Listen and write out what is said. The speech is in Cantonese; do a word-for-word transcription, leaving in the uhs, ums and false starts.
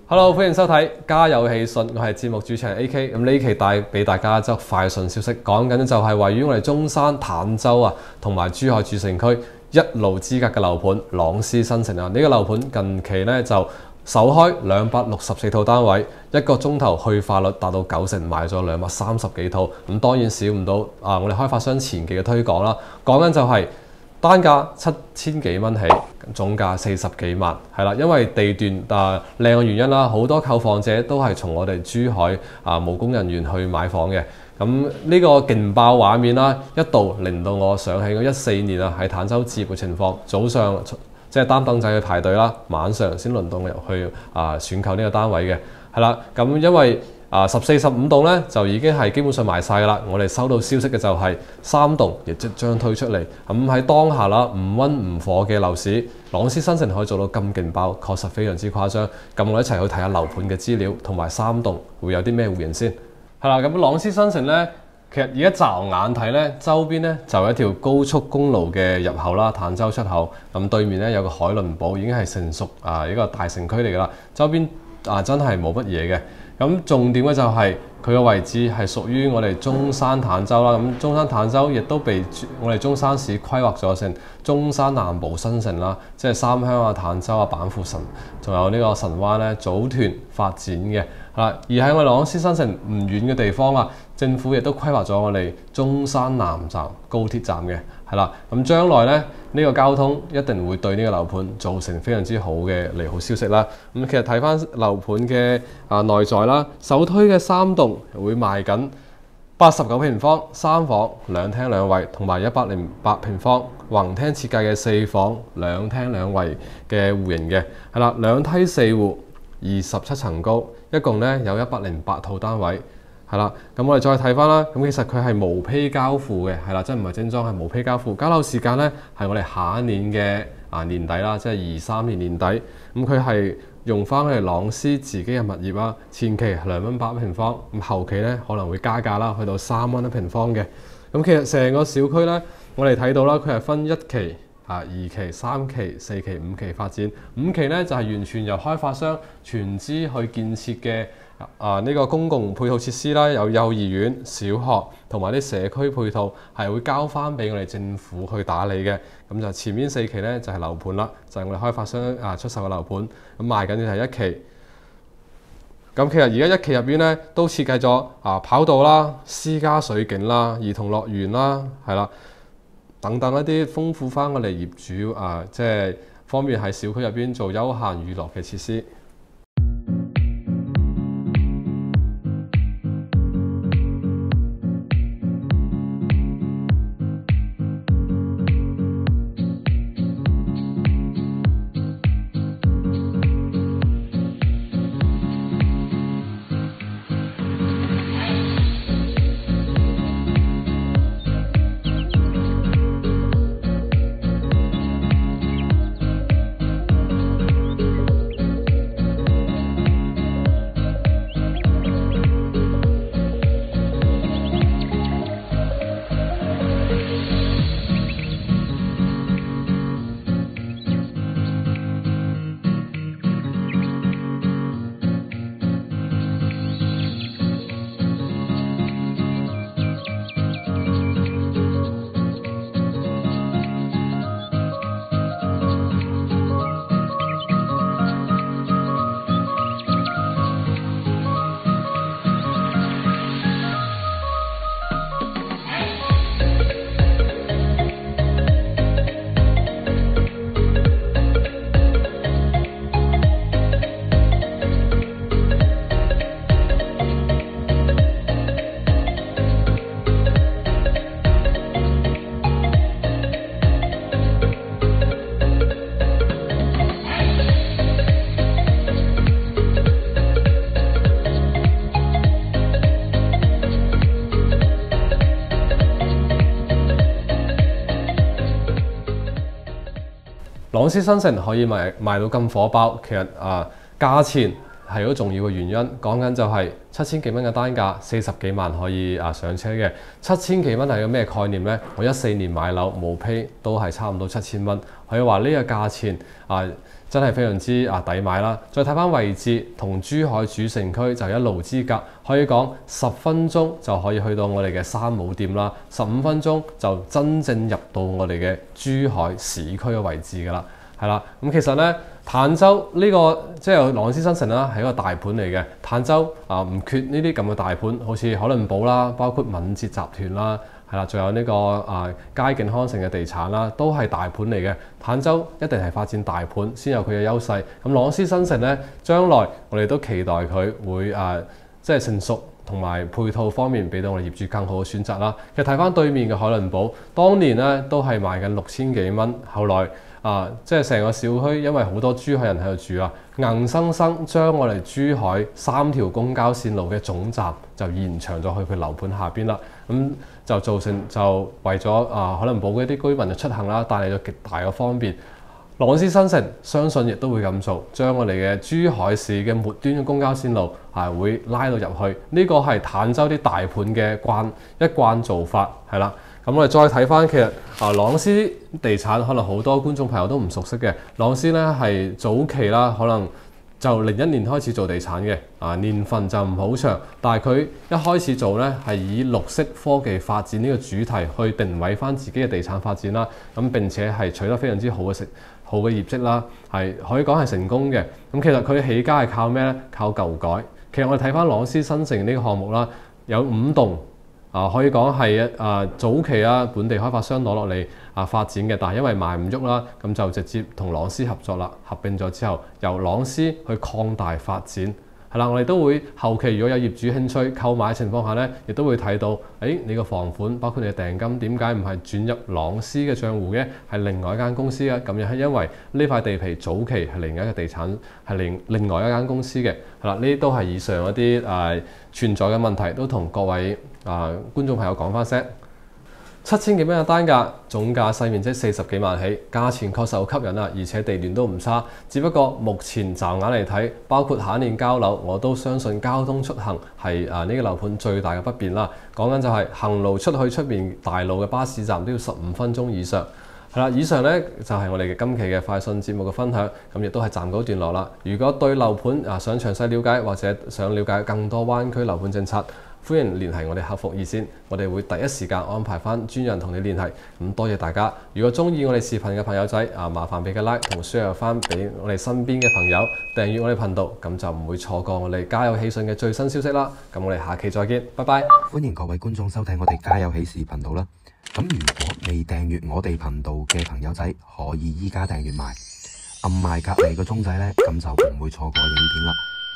Hello， 歡迎收睇《家有喜訊》，我係節目主持人 A K。咁呢期帶俾大家一則快訊消息，講緊就係位於我哋中山坦洲啊，同埋珠海主城區一路之隔嘅樓盤朗詩新城啊。呢、這個樓盤近期咧就首開兩百六十四套單位，一個鐘頭去化率達到九成，賣咗兩百三十幾套。咁當然少唔到啊！我哋開發商前期嘅推廣啦，講緊就係、是。單價七千幾蚊起，總價四十幾萬，係啦，因為地段啊靚嘅原因啦，好多購房者都係從我哋珠海啊務工人員去買房嘅。咁呢個勁爆畫面啦，一度令到我想起我一四年啊喺坦洲置業嘅情況，早上即係擔凳仔去排隊啦，晚上先輪到我入去啊選購呢個單位嘅，係啦。咁因為啊，十四十五棟咧就已經係基本上賣晒啦。我哋收到消息嘅就係三棟亦即將推出嚟。咁喺當下啦，唔溫唔火嘅樓市，朗詩新城可以做到咁勁爆，確實非常之誇張。咁我哋一齊去睇下樓盤嘅資料，同埋三棟會有啲咩戶型先。係啦，咁朗詩新城咧，其實而家驟眼睇咧，周邊咧就有一條高速公路嘅入口啦，坦洲出口。咁對面咧有個海倫堡，已經係成熟啊一個大城區嚟㗎啦。周邊啊真係冇乜嘢嘅。咁重點嘅就係佢嘅位置係屬於我哋中山坦洲啦，咁中山坦洲亦都被我哋中山市規劃咗成中山南部新城啦，即係三鄉啊、坦洲啊、板富神，仲有呢個神灣咧組團發展嘅。而喺我哋朗詩新城唔遠嘅地方啊，政府亦都規劃咗我哋中山南站高鐵站嘅，係啦。咁將來咧呢、呢個交通一定會對呢個樓盤造成非常之好嘅利好消息啦。咁其實睇翻樓盤嘅啊內在啦，首推嘅三棟會賣緊八十九平方三房兩廳兩衛，同埋一百零八平方宏廳設計嘅四房兩廳兩衛嘅戶型嘅，係啦，兩梯四戶，二十七層高，一共咧有一百零八套單位，係啦。咁我哋再睇翻啦，咁其實佢係無坯交付嘅，係啦，即係唔係精裝，係無坯交付。交樓時間咧係我哋下一年嘅啊年底啦，即係二三年年底。咁佢係用翻佢哋朗詩自己嘅物業啦，前期兩蚊八平方，咁後期咧可能會加價啦，去到三蚊一平方嘅。咁其實成個小區咧，我哋睇到啦，佢係分一期。啊，二期、三期、四期、五期發展，五期咧就係、是、完全由開發商全資去建設嘅啊呢、這個公共配套設施啦，有幼兒園、小學同埋啲社區配套，係會交翻俾我哋政府去打理嘅。咁就前面四期咧就係、是、樓盤啦，就係、是、我哋開發商啊出售嘅樓盤，咁賣緊嘅係一期。咁其實而家一期入邊咧都設計咗啊跑道啦、私家水景啦、兒童樂園啦，係啦。等等一啲豐富翻我哋業主啊，即係方便喺小區入邊做休閒娛樂嘅設施。朗詩新城可以賣賣到咁火爆，其實啊價錢係好重要嘅原因。講緊就係七千幾蚊嘅單價，四十幾萬可以啊上車嘅。七千幾蚊係個咩概念呢？我一四年買樓無坯都係差唔多七千蚊，可以話呢個價錢啊真係非常之啊抵買啦。再睇翻位置，同珠海主城區就一路之隔，可以講十分鐘就可以去到我哋嘅山姆店啦，十五分鐘就真正入到我哋嘅珠海市區嘅位置㗎啦。係啦，咁其實咧，坦洲呢、這個即係朗詩新城啦，係一個大盤嚟嘅。坦洲啊，唔缺呢啲咁嘅大盤，好似海倫堡啦，包括敏捷集團啦，係啦，仲有呢、這個啊佳景康城嘅地產啦，都係大盤嚟嘅。坦洲一定係發展大盤先有佢嘅優勢。咁朗詩新城咧，將來我哋都期待佢會啊，即係成熟同埋配套方面俾到我哋業主更好嘅選擇啦。其實睇翻對面嘅海倫堡，當年咧都係賣緊六千幾蚊，後來啊，即係成個小區，因為好多珠海人喺度住啊，硬生生將我哋珠海三條公交線路嘅總站就延長咗去佢樓盤下邊啦。咁、嗯、就造成就為咗啊海倫堡嘅啲居民嘅出行啦，帶嚟咗極大嘅方便。朗詩新城相信亦都會咁做，將我哋嘅珠海市嘅末端嘅公交線路係會拉到入去。呢、這個係坦洲啲大盤嘅慣一貫做法，係啦。咁我哋再睇翻，其實啊朗詩地產可能好多觀眾朋友都唔熟悉嘅。朗詩咧係早期啦，可能就零一年開始做地產嘅，啊年份就唔好長，但係佢一開始做咧係以綠色科技發展呢個主題去定位翻自己嘅地產發展啦。咁並且係取得非常之好嘅成好嘅業績啦，係可以講係成功嘅。咁其實佢起家係靠咩咧？靠舊改。其實我哋睇翻朗詩新城呢個項目啦，有五棟。啊，可以講係啊早期啊本地開發商攞落嚟啊發展嘅，但係因為賣唔喐啦，咁就直接同朗詩合作啦，合併咗之後，由朗詩去擴大發展。係啦，我哋都會後期如果有業主興趣購買情況下咧，亦都會睇到，誒你個房款包括你嘅訂金點解唔係轉入朗詩嘅賬戶嘅，係另外一間公司嘅？咁又係因為呢塊地皮早期係另一個地產係另另外一間公司嘅。係啦，呢啲都係以上一啲誒、呃、存在嘅問題，都同各位啊、呃、觀眾朋友講翻聲。七千幾蚊嘅單價，總價細面積四十幾萬起，價錢確實好吸引啦，而且地段都唔差。只不過目前驟眼嚟睇，包括下一年交樓，我都相信交通出行係啊呢個樓盤最大嘅不便啦。講緊就係行路出去出邊大路嘅巴士站都要十五分鐘以上。係啦，以上呢就係、是、我哋嘅今期嘅快訊節目嘅分享，咁亦都係暫告段落啦。如果對樓盤啊想詳細了解，或者想了解更多灣區樓盤政策，歡迎聯繫我哋客服熱線，我哋會第一時間安排翻專人同你聯繫。咁多謝大家，如果中意我哋視頻嘅朋友仔啊，麻煩俾個 like 同 share 翻俾我哋身邊嘅朋友，訂閱我哋頻道，咁就唔會錯過我哋家有喜訊嘅最新消息啦。咁我哋下期再見，拜拜！ 歡迎各位觀眾收睇我哋家有喜事頻道啦。咁如果未訂閱我哋頻道嘅朋友仔，可以依家訂閱埋，按埋隔離個鐘仔呢，咁就唔會錯過影片啦。